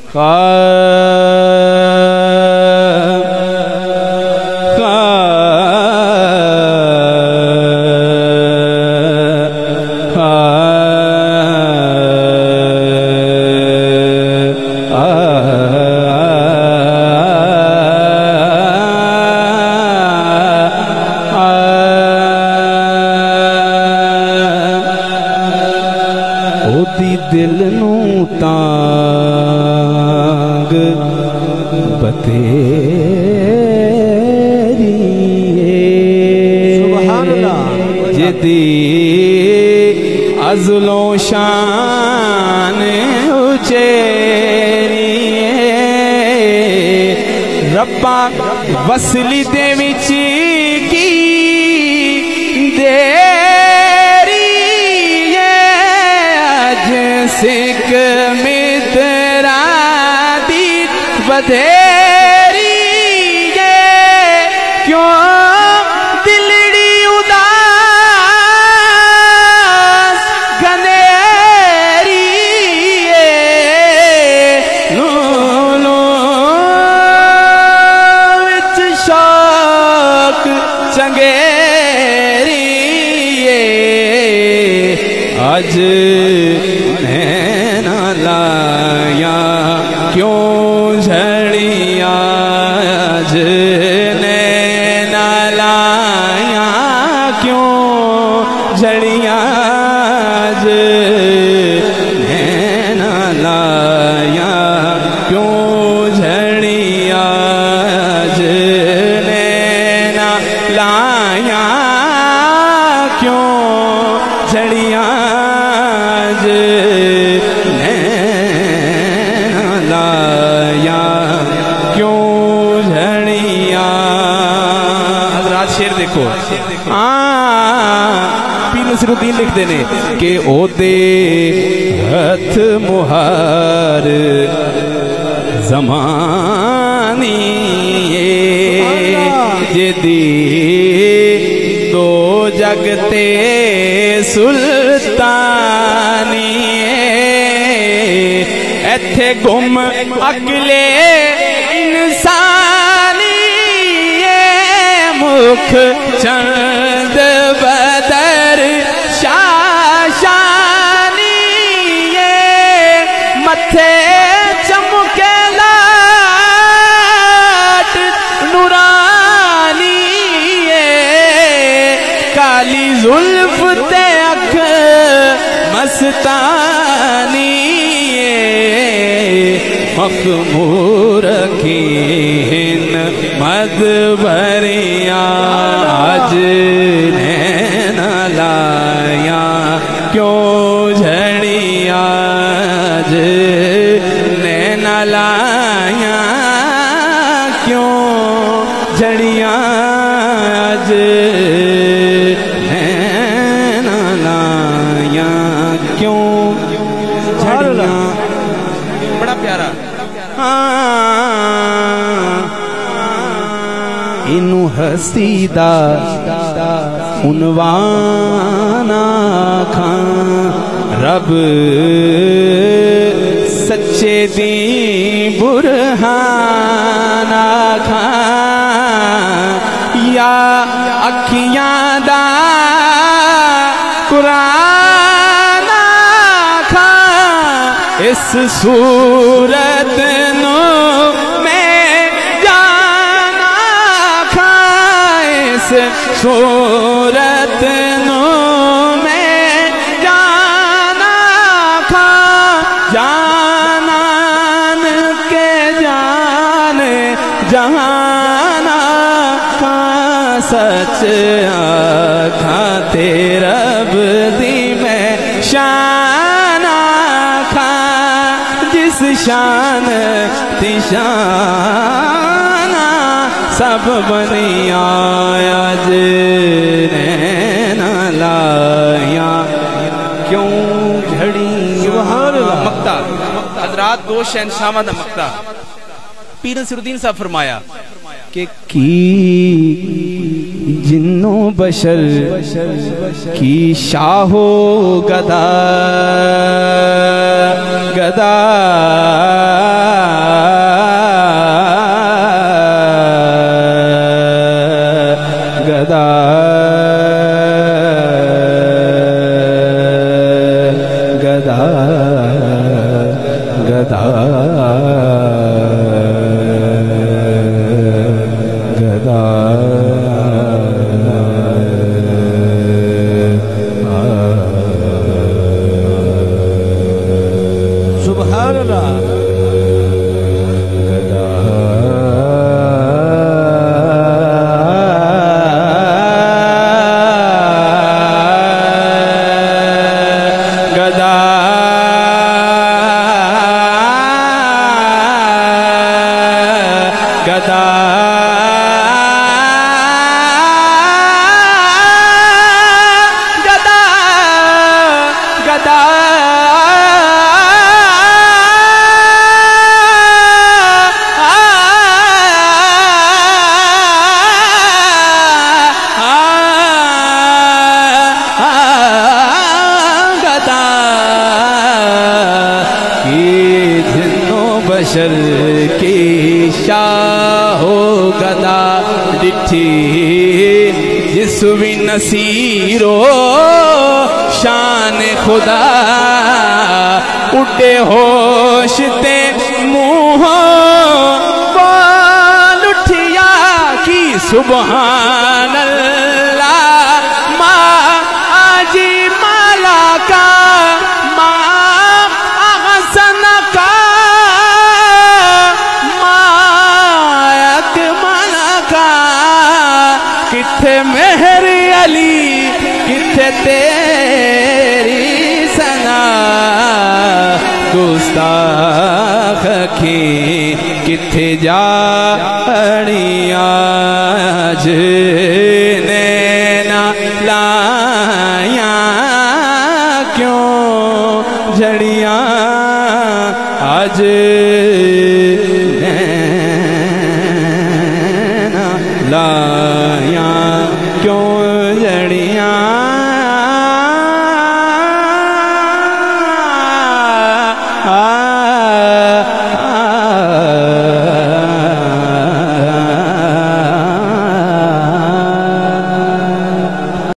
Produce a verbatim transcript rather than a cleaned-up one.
दिल नू तांग बतेरी सुभान अल्लाह जिदी अज़लो शान उचेरी रब्बा वसली दे विच की देरी सिख मित्रा दी बधेरी क्यों दिलड़ी उदास गनेरी लूलू विच शौक चंगेरी अज लाया क्यों झड़िया आज नैना लाया क्यों झड़िया आज नैना लाया क्यों झड़िया आज नैना लाया क्यों झड़िया आज देखो पीर नसीरुद्दीन लिखते ने कि ओदे हथ मुहार ज़मानी जिदी दो जगते सुल्तानी एथे गुम अगले इंसानी मुख चंद बदर शाशानी मथे चमके लाट नूरानी काली जुल्फ ते अख मस्तानी मखमूर की मद भरिया आज नैना लाया क्यों झड़िया आज नैना लाया क्यों झड़िया आज नैना लाया क्यों झड़िया बड़ा प्यारा इनू हसीदा उनवाना खां रब सच्चे दी बुरहाना खां या अखियां दा कुरान खां इस सूरत नो सूरत नो में जाना खा जानन के जान जहाना खा सच आखा तेरा दी में शाना खा जिस शान तिशाना सब बनिया आज नैना लाया क्यों झड़ी मक्ता हजरात दो शहनशाह दा मक्ता पीर नसीरुद्दीन साहब फरमाया कि की जिन्नो बशर की शाहो गदा गदा गदा गदा सुभान अल्लाह। गदा गदा गदा गदा ये जिन्नो बशर की शाहो गदा डिठी जिस भी नसीरो शान खुदा उड़े होश ते मुँह बोल उठिया की सुबहान अल्लाह। माँ आजी माला का माँ अहसन का किथे मेहर अली किथे तेरी सना गुस्ताख की किथे जानिया नैना लाया क्यों जड़िया आज नैना लाया क्यों जड़िया आ